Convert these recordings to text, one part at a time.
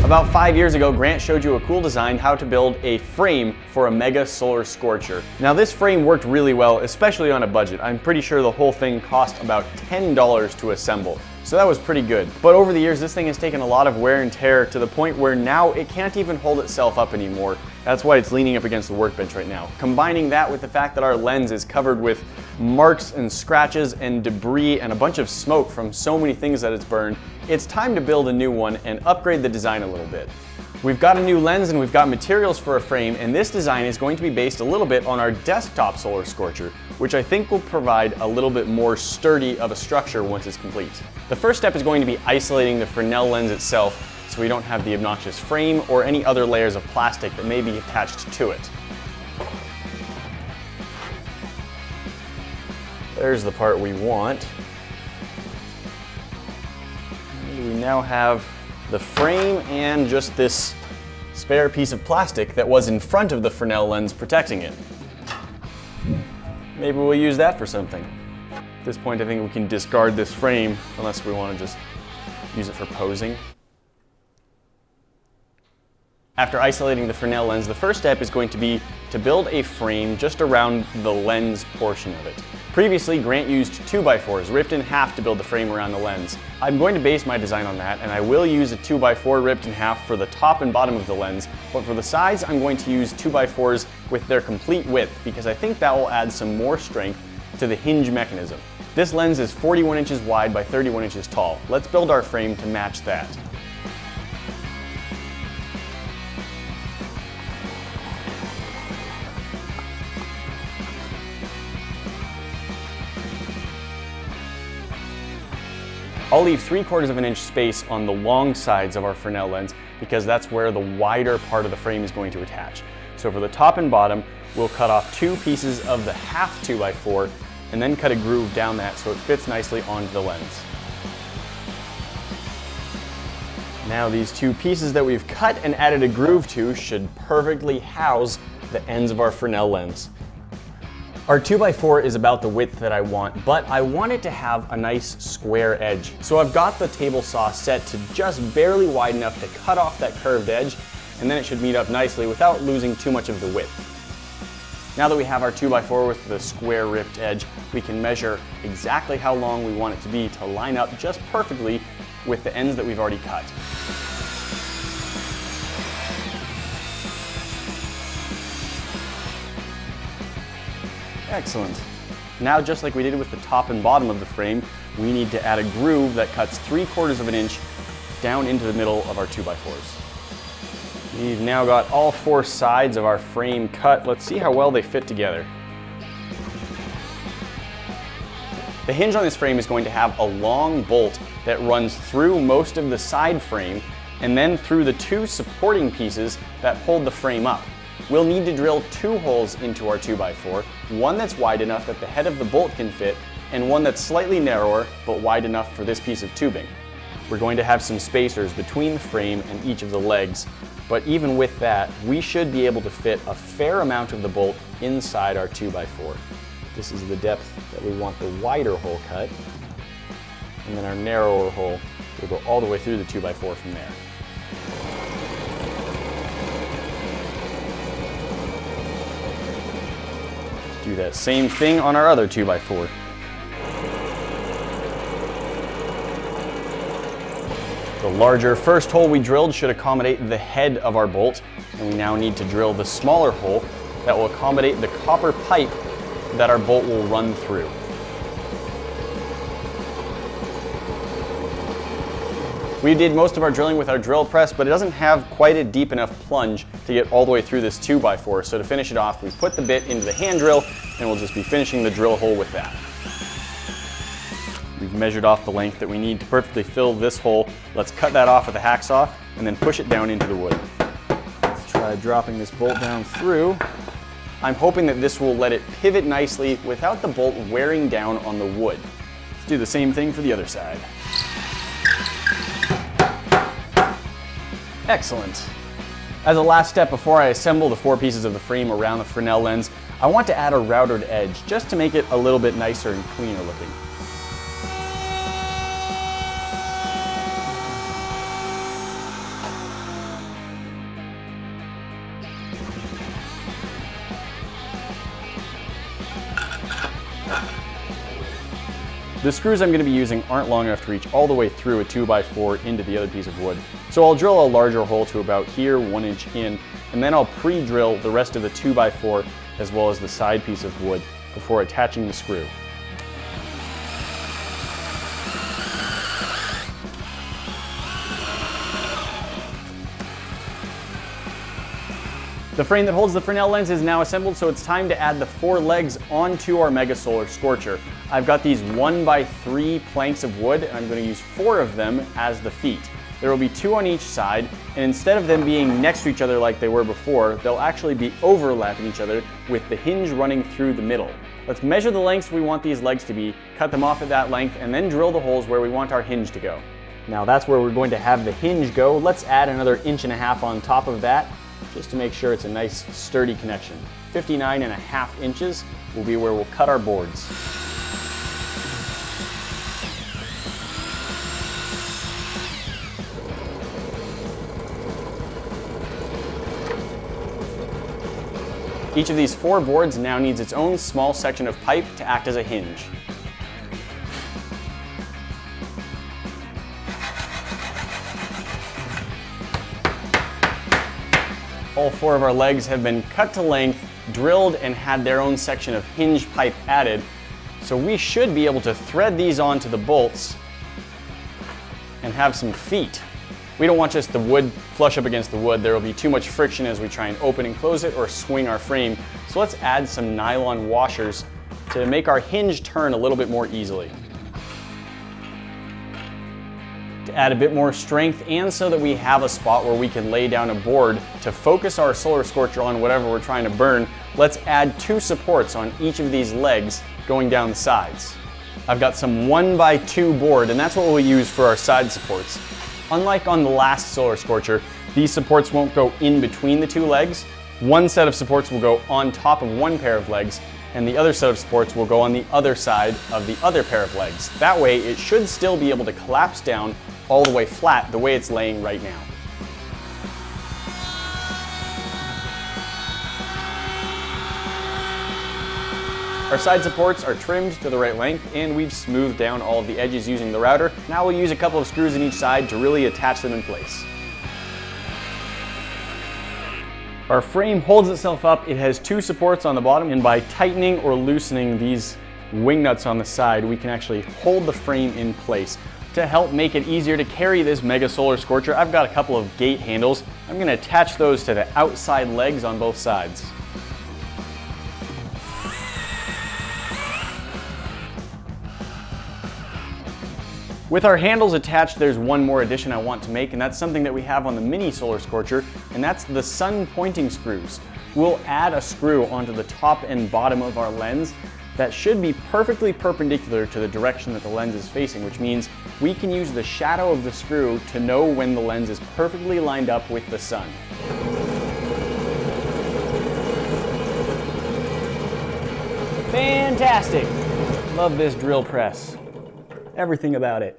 About 5 years ago, Grant showed you a cool design how to build a frame for a mega solar scorcher. Now this frame worked really well, especially on a budget. I'm pretty sure the whole thing cost about $10 to assemble. So that was pretty good. But over the years, this thing has taken a lot of wear and tear to the point where now it can't even hold itself up anymore. That's why it's leaning up against the workbench right now. Combining that with the fact that our lens is covered with marks and scratches and debris and a bunch of smoke from so many things that it's burned, it's time to build a new one and upgrade the design a little bit. We've got a new lens and we've got materials for a frame, and this design is going to be based a little bit on our desktop solar scorcher, which I think will provide a little bit more sturdy of a structure once it's complete. The first step is going to be isolating the Fresnel lens itself so we don't have the obnoxious frame or any other layers of plastic that may be attached to it. There's the part we want. And we now have the frame and just this spare piece of plastic that was in front of the Fresnel lens protecting it. Maybe we'll use that for something. At this point, I think we can discard this frame unless we want to just use it for posing. After isolating the Fresnel lens, the first step is going to be to build a frame just around the lens portion of it. Previously, Grant used 2x4s ripped in half to build the frame around the lens. I'm going to base my design on that, and I will use a 2x4 ripped in half for the top and bottom of the lens, but for the sides, I'm going to use 2x4s with their complete width because I think that will add some more strength to the hinge mechanism. This lens is 41 inches wide by 31 inches tall. Let's build our frame to match that. I'll leave 3/4 of an inch space on the long sides of our Fresnel lens because that's where the wider part of the frame is going to attach. So for the top and bottom, we'll cut off 2 pieces of the half 2x4 and then cut a groove down that so it fits nicely onto the lens. Now these 2 pieces that we've cut and added a groove to should perfectly house the ends of our Fresnel lens. Our 2x4 is about the width that I want, but I want it to have a nice square edge. So I've got the table saw set to just barely wide enough to cut off that curved edge, and then it should meet up nicely without losing too much of the width. Now that we have our 2x4 with the square ripped edge, we can measure exactly how long we want it to be to line up just perfectly with the ends that we've already cut. Excellent. Now, just like we did with the top and bottom of the frame, we need to add a groove that cuts 3/4 of an inch down into the middle of our 2x4s. We've now got all 4 sides of our frame cut. Let's see how well they fit together. The hinge on this frame is going to have a long bolt that runs through most of the side frame and then through the 2 supporting pieces that hold the frame up. We'll need to drill 2 holes into our 2x4, one that's wide enough that the head of the bolt can fit, and one that's slightly narrower but wide enough for this piece of tubing. We're going to have some spacers between the frame and each of the legs, but even with that, we should be able to fit a fair amount of the bolt inside our 2x4. This is the depth that we want the wider hole cut, and then our narrower hole will go all the way through the 2x4 from there. Do that same thing on our other 2x4. The larger first hole we drilled should accommodate the head of our bolt, and we now need to drill the smaller hole that will accommodate the copper pipe that our bolt will run through. We did most of our drilling with our drill press, but it doesn't have quite a deep enough plunge to get all the way through this 2x4. So to finish it off, we put the bit into the hand drill and we'll just be finishing the drill hole with that. We've measured off the length that we need to perfectly fill this hole. Let's cut that off with a hacksaw and then push it down into the wood. Let's try dropping this bolt down through. I'm hoping that this will let it pivot nicely without the bolt wearing down on the wood. Let's do the same thing for the other side. Excellent. As a last step before I assemble the 4 pieces of the frame around the Fresnel lens, I want to add a routered edge just to make it a little bit nicer and cleaner looking. The screws I'm going to be using aren't long enough to reach all the way through a 2x4 into the other piece of wood. So I'll drill a larger hole to about here, 1 inch in, and then I'll pre-drill the rest of the 2x4 as well as the side piece of wood before attaching the screw. The frame that holds the Fresnel lens is now assembled, so it's time to add the 4 legs onto our Mega Solar Scorcher. I've got these 1x3 planks of wood, and I'm going to use 4 of them as the feet. There will be 2 on each side, and instead of them being next to each other like they were before, they'll actually be overlapping each other with the hinge running through the middle. Let's measure the lengths we want these legs to be, cut them off at that length, and then drill the holes where we want our hinge to go. Now that's where we're going to have the hinge go. Let's add another 1.5 inches on top of that, just to make sure it's a nice sturdy connection. 59.5 inches will be where we'll cut our boards. Each of these 4 boards now needs its own small section of pipe to act as a hinge. All 4 of our legs have been cut to length, drilled, and had their own section of hinge pipe added. So we should be able to thread these onto the bolts and have some feet. We don't want just the wood flush up against the wood. There will be too much friction as we try and open and close it or swing our frame. So let's add some nylon washers to make our hinge turn a little bit more easily. To add a bit more strength and so that we have a spot where we can lay down a board to focus our Solar Scorcher on whatever we're trying to burn, let's add 2 supports on each of these legs going down the sides. I've got some 1x2 board, and that's what we'll use for our side supports. Unlike on the last Solar Scorcher, these supports won't go in between the 2 legs. One set of supports will go on top of one pair of legs, and the other set of supports will go on the other side of the other pair of legs. That way, it should still be able to collapse down all the way flat the way it's laying right now. Our side supports are trimmed to the right length, and we've smoothed down all of the edges using the router. Now we'll use a couple of screws in each side to really attach them in place. Our frame holds itself up. It has 2 supports on the bottom, and by tightening or loosening these wing nuts on the side, we can actually hold the frame in place. To help make it easier to carry this Mega Solar Scorcher, I've got a couple of gate handles. I'm going to attach those to the outside legs on both sides. With our handles attached, there's one more addition I want to make, and that's something that we have on the Mini Solar Scorcher, and that's the sun pointing screws. We'll add a screw onto the top and bottom of our lens that should be perfectly perpendicular to the direction that the lens is facing, which means we can use the shadow of the screw to know when the lens is perfectly lined up with the sun. Fantastic! Love this drill press. Everything about it.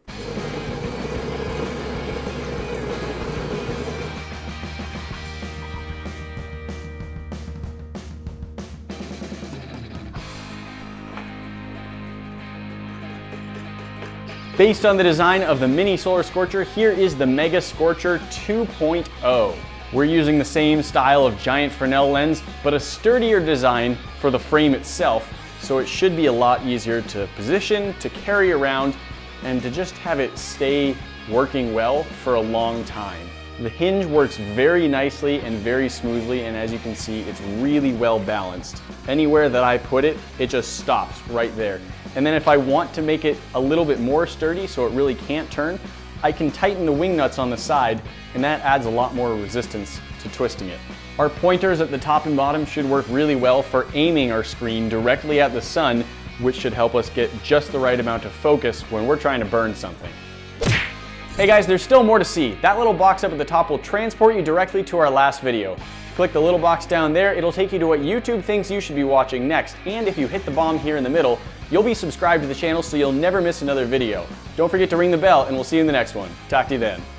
Based on the design of the Mini Solar Scorcher, here is the Mega Scorcher 2.0. We're using the same style of giant Fresnel lens, but a sturdier design for the frame itself, so it should be a lot easier to position, to carry around, and to just have it stay working well for a long time. The hinge works very nicely and very smoothly, and as you can see, it's really well balanced. Anywhere that I put it, it just stops right there. And then if I want to make it a little bit more sturdy so it really can't turn, I can tighten the wing nuts on the side, and that adds a lot more resistance to twisting it. Our pointers at the top and bottom should work really well for aiming our screen directly at the sun, which should help us get just the right amount of focus when we're trying to burn something. Hey guys, there's still more to see. That little box up at the top will transport you directly to our last video. Click the little box down there, it'll take you to what YouTube thinks you should be watching next. And if you hit the bomb here in the middle, you'll be subscribed to the channel so you'll never miss another video. Don't forget to ring the bell, and we'll see you in the next one. Talk to you then.